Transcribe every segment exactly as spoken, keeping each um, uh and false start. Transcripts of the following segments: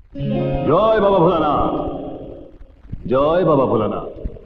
জয় বাবা ভোলানাথ, জয় বাবা ভোলানাথ।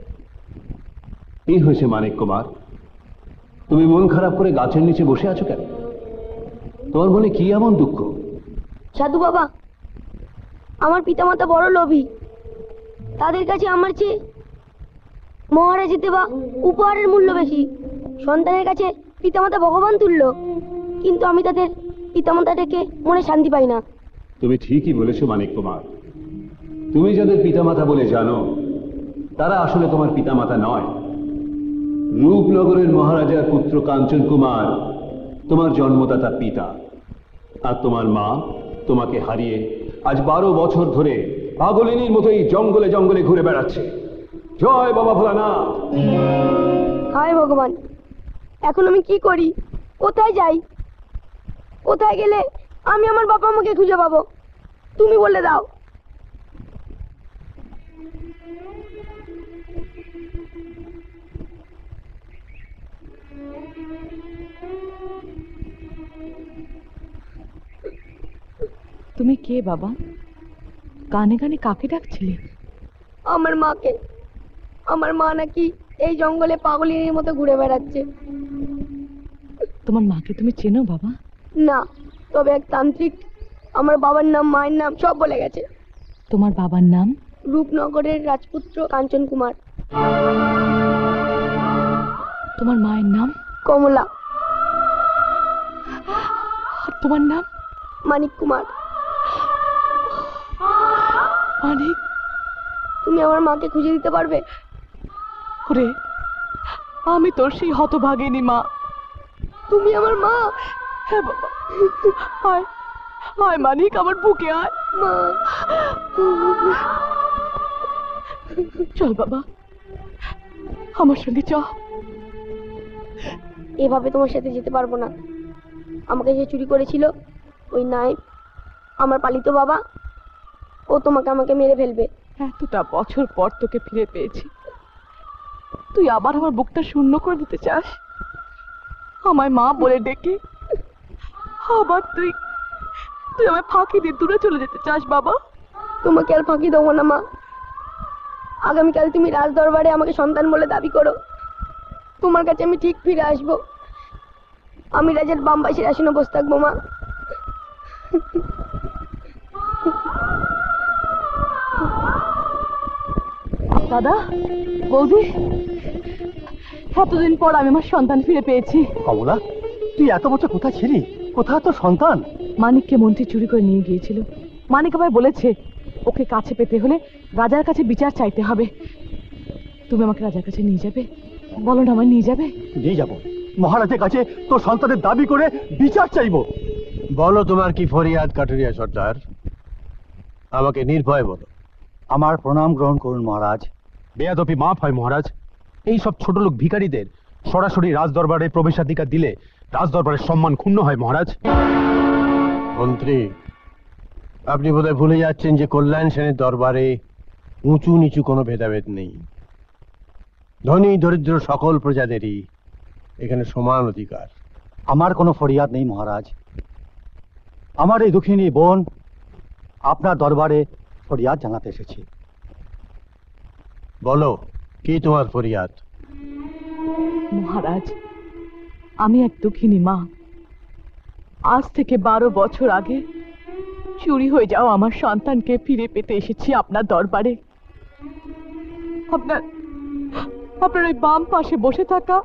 কি হয়েছে মানিক কুমার, তুমি মন খারাপ করে গাছের নিচে বসে আছো কেন? তোমার মনে কি এমন দুঃখ? সাধু বাবা, আমার পিতামাতা বড় লোভী। তাদের কাছে আমার চেয়ে মহারাজের দেওয়া উপহারের মূল্য বেশি। সন্তানের কাছে পিতামাতা ভগবান তুল্য, কিন্তু আমি তাদের পিতামাতাটাকে মনে শান্তি পাই না। তুমি ঠিকই বলেছো মানিক কুমার। তুমি যাদের পিতামাতা বলে জানো, তারা আসলে তোমার পিতামাতা নয়। রূপনগরের মহারাজার পুত্র কাঞ্চন কুমার তোমার জন্মদাতা পিতা, আর তোমার মা তোমাকে হারিয়ে আজ বারো বছর ধরে পাগলিনীর মতোই জঙ্গলে জঙ্গলে ঘুরে বেড়াচ্ছে। জয় বাবা ভোলানাথ। হায় ভগবান, এখন আমি কি করি? কোথায় যাই? কোথায় গেলে আমি আমার বাবা মাকে খুঁজে পাবো? তুমি বলে দাও। তুমি কে বাবা? কানে কানে কাকে ডাকছিলে? আমার মাকে। আমার মা নাকি এই জঙ্গলে পাগলিনীর মতো ঘুরে বেড়াচ্ছে। তোমার মাকে তুমি চেনো বাবা? না, তবে এক তান্ত্রিক আমার বাবার নাম মায়ের নাম সব বলে গেছে। তোমার বাবার নাম? রূপনগরের রাজপুত্র কাঞ্চন কুমার। তোমার মায়ের নাম? কমলা। আর তোমার নাম? মানিক কুমার। মানিক, তুমি আমার মাকে খুঁজে দিতে পারবে? ওরে, আমি তোর সেই হতভাগিনী মা। তুমি আমার মা? হ্যাঁ বাবা, আয় আয় মানিক, আমার বুকে আয়। মা, চল বাবা, আমার সঙ্গে চ। এভাবে তোমার সাথে যেতে পারবো না। আমাকে যে চুরি করেছিল ওই নায়েব, আমার পালিত বাবা, ও তোমাকে আমাকে মেরে ফেলবে। এতটা বছর পর তোকে ফিরে পেয়েছি, তুই আবার আমার বুকটা শূন্য করে দিতে চাস? আমায় মা বলে ডেকে আবার তুই তুই আমায় ফাঁকি দিয়ে দূরে চলে যেতে চাস বাবা? তোমাকে আর ফাঁকি দেবো না মা। আগামীকাল তুমি রাজ দরবারে আমাকে সন্তান বলে দাবি করো, তোমার কাছে আমি ঠিক ফিরে আসবো। আমি রাজার বাম পাশের আসনে বসে থাকবো মা। দাদা, বৌদি, এতদিন পর আমি আমার সন্তান ফিরে পেয়েছি। কমলা, তুই এত বছর কোথায় ছিলি? কোথায় তোর সন্তান? মানিককে মন্ত্রী চুরি করে নিয়ে গিয়েছিল। মানিক আমায় বলেছে ওকে কাছে পেতে হলে রাজার কাছে বিচার চাইতে হবে। তুমি আমাকে রাজার কাছে নিয়ে যাবে? বলো না, আমায় নিয়ে যাবে? নিয়ে যাবো। মহারাজের কাছে তোর সন্তানের দাবি করে বিচার চাইবো। বলো তোমার কি ফরিয়াদ কাটুরিয়া সর্দার, আমাকে নির্ভয় বলো। আমার প্রণাম গ্রহণ করুন মহারাজ। বেয়াদপি মাফ হয় মহারাজ। এই সব ছোট লোক ভিখারিদের সরাসরি রাজদরবারে প্রবেশাধিকার দিলে রাজদরবারের সম্মান ক্ষুণ্ণ হয় মহারাজ। মন্ত্রী, আপনি বোধহয় ভুলে যাচ্ছেন যে কল্যাণ সেনের দরবারে উঁচু নিচু কোনো ভেদাভেদ নেই। ধনী দরিদ্র সকল প্রজাদেরই এখানে সমান অধিকার। আমার কোনো ফরিয়াদ নেই মহারাজ। আমার এই দুঃখিনী বোন আপনার দরবারে ফরিয়াদ জানাতে এসেছি। বলো, কি তোমার ফরিয়াদ? মহারাজ, আমি এক দুঃখিনী মা। আজ থেকে বারো বছর আগে চুরি হয়ে যাওয়া আমার সন্তানকে ফিরে পেতে এসেছি আপনার দরবারে। আপনার আপনার ওই বাম পাশে বসে থাকা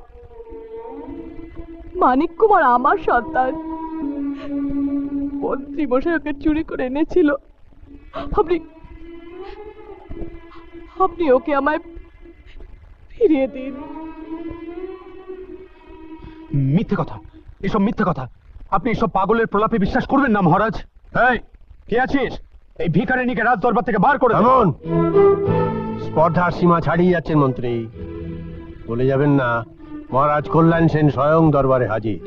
মানিক কুমার আমার সন্তান। মন্ত্রী মশাই ওকে চুরি করে এনেছিল। আপনি আপনি ওকে আমায় ফিরিয়ে দিন। মিথ্যে কথা, এসব মিথ্যে কথা। আপনি এসব পাগলের প্রলাপে বিশ্বাস করবেন না মহারাজ। এই, কে আছিস? এই ভিখারিনীকে রাজ দরবার থেকে বার করে এমন স্পর্ধার সীমা ছাড়িয়ে যাচ্ছেন মন্ত্রী। বলে যাবেন না মহারাজ কল্যাণ সেন স্বয়ং দরবারে হাজির।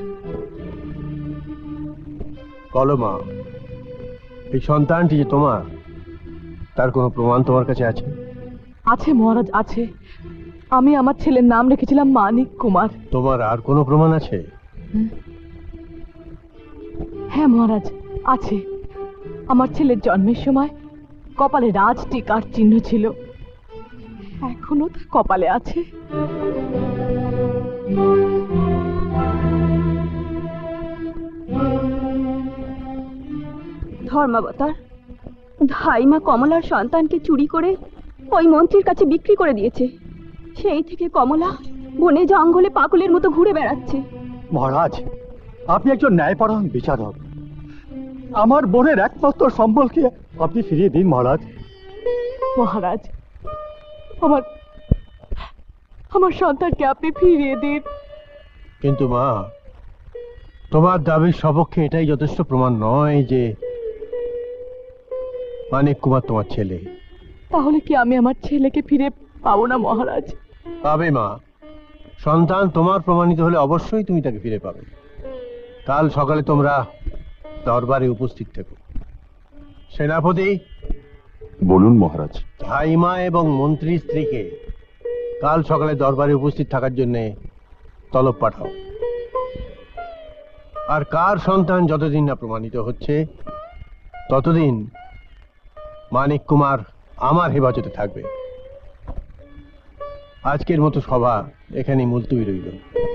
বলো মা, এই সন্তানটি যে তোমার, তার কোনো প্রমাণ তোমার কাছে আছে? আছে মহারাজ, আছে। আমি আমার ছেলের নাম রেখেছিলাম মানিক কুমার। তোমার আর কোনো প্রমাণ আছে? হ্যাঁ মহারাজ, আছে। আমার ছেলের জন্মের সময় কপালে রাজ টিকার চিহ্ন ছিল, এখনো তা কপালে আছে। ধর্মাবতার ধাইমা কমলার সন্তানকে চুরি করে ওই মন্ত্রীর কাছে বিক্রি করে দিয়েছে। সেই থেকে কমলা বনে জঙ্গলে পাগলের মতো ঘুরে বেড়াচ্ছে। মহারাজ, আপনি একজন ন্যায়পরায়ণ বিচারক। আমার বোনের একমাত্র সম্বলকে আপনি ফিরিয়ে দিন মহারাজ। মহারাজ, আমার আমার সন্তানকে আপনি ফিরিয়ে দিন। কিন্তু মা, তোমার দাবির সপক্ষে এটাই যথেষ্ট প্রমাণ নয় যে মানিক কুমার তোমার ছেলে। তাহলে কি আমি আমার ছেলেকে ফিরে পাবো না মহারাজ? পাবে মা, সন্তান তোমার প্রমাণিত হলে অবশ্যই তুমি তাকে ফিরে পাবে। কাল সকালে তোমরা দরবারে উপস্থিত থেকো। সেনাপতি, বলুন মহারাজ। ধাইমা এবং মন্ত্রী স্ত্রীকে কাল সকালে দরবারে উপস্থিত থাকার জন্য তলব পাঠাও। আর কার সন্তান যতদিন না প্রমাণিত হচ্ছে ততদিন মানিক কুমার আমার হেফাজতে থাকবে। আজকের মতো সভা এখানেই মুলতুবি রইল।